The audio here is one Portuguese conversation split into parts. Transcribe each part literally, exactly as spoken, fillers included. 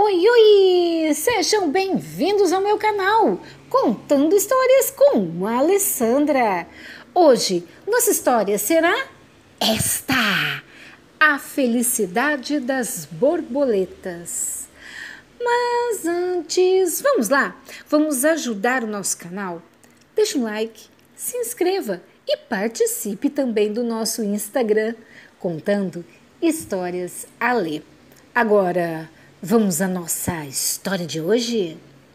Oi, oi! Sejam bem-vindos ao meu canal, Contando Histórias com a Alessandra. Hoje, nossa história será esta: A Felicidade das Borboletas. Mas antes, vamos lá, vamos ajudar o nosso canal? Deixa um like, se inscreva e participe também do nosso Instagram, Contando Histórias Ale. Agora, vamos à nossa história de hoje?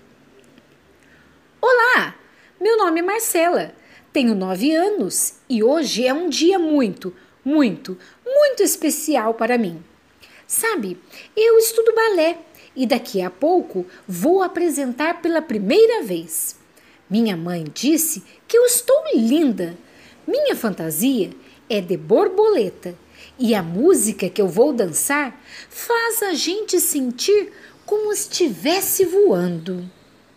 Olá, meu nome é Marcela, tenho nove anos e hoje é um dia muito, muito, muito especial para mim. Sabe, eu estudo balé e daqui a pouco vou apresentar pela primeira vez. Minha mãe disse que eu estou linda. Minha fantasia é de borboleta e a música que eu vou dançar faz a gente sentir como estivesse voando.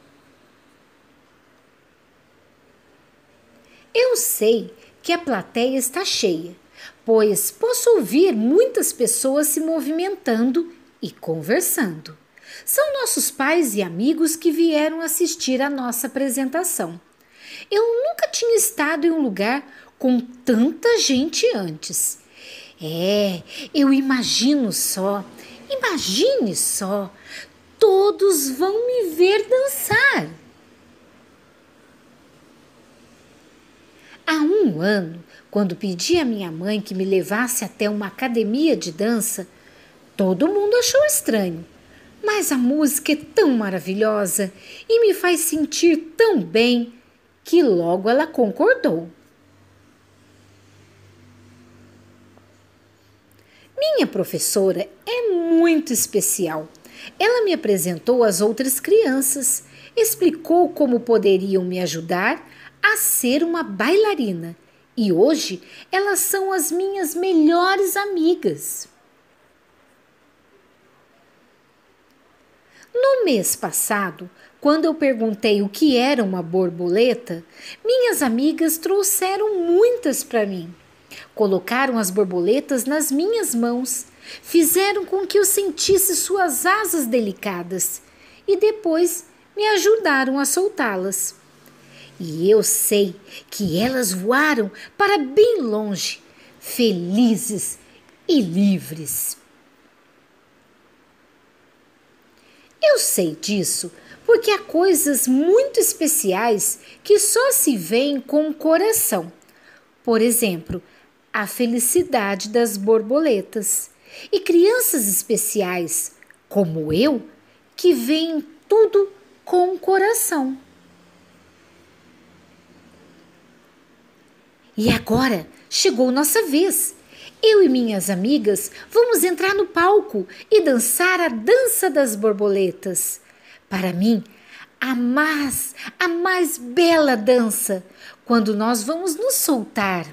Eu sei que a plateia está cheia, pois posso ouvir muitas pessoas se movimentando e conversando. São nossos pais e amigos que vieram assistir a nossa apresentação. Eu nunca tinha estado em um lugar com tanta gente antes. É, eu imagino só, imagine só, todos vão me ver dançar. Há um ano, quando pedi à minha mãe que me levasse até uma academia de dança, todo mundo achou estranho. Mas a música é tão maravilhosa e me faz sentir tão bem que logo ela concordou. Minha professora é muito especial. Ela me apresentou às outras crianças, explicou como poderiam me ajudar a ser uma bailarina e hoje elas são as minhas melhores amigas. No mês passado, quando eu perguntei o que era uma borboleta, minhas amigas trouxeram muitas para mim. Colocaram as borboletas nas minhas mãos, fizeram com que eu sentisse suas asas delicadas e depois me ajudaram a soltá-las. E eu sei que elas voaram para bem longe, felizes e livres. Eu sei disso porque há coisas muito especiais que só se veem com o coração. Por exemplo, a felicidade das borboletas. E crianças especiais, como eu, que veem tudo com o coração. E agora chegou nossa vez. Eu e minhas amigas vamos entrar no palco e dançar a dança das borboletas. Para mim, a mais, a mais bela dança, quando nós vamos nos soltar.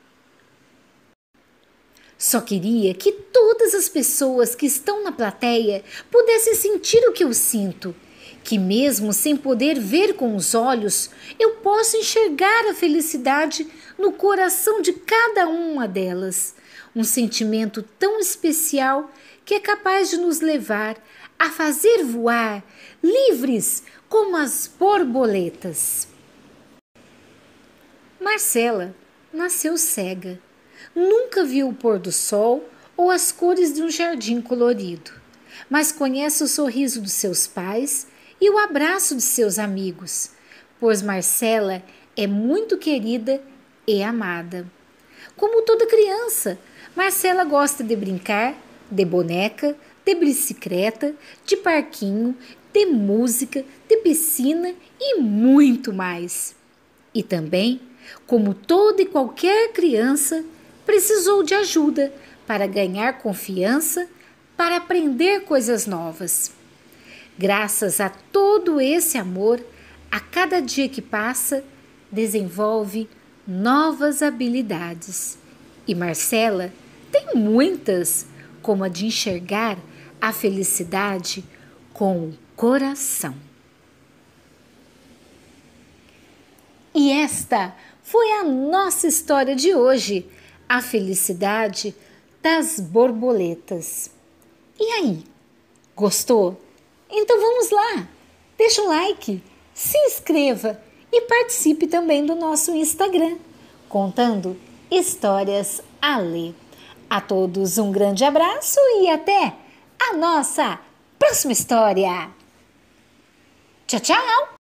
Só queria que todas as pessoas que estão na plateia pudessem sentir o que eu sinto, que mesmo sem poder ver com os olhos, eu posso enxergar a felicidade no coração de cada uma delas. Um sentimento tão especial que é capaz de nos levar a fazer voar, livres como as borboletas. Marcela nasceu cega. Nunca viu o pôr do sol ou as cores de um jardim colorido, mas conhece o sorriso dos seus pais e o abraço de seus amigos, pois Marcela é muito querida e amada. Como toda criança, Marcela gosta de brincar, de boneca, de bicicleta, de parquinho, de música, de piscina e muito mais. E também, como toda e qualquer criança, precisou de ajuda para ganhar confiança, para aprender coisas novas. Graças a todo esse amor, a cada dia que passa, desenvolve novas habilidades. E Marcela tem muitas, como a de enxergar a felicidade com o coração. E esta foi a nossa história de hoje, a felicidade das borboletas. E aí, gostou? Então vamos lá, deixa o like, se inscreva e participe também do nosso Instagram, contando histórias a ler. A todos um grande abraço e até a nossa próxima história. Tchau, tchau!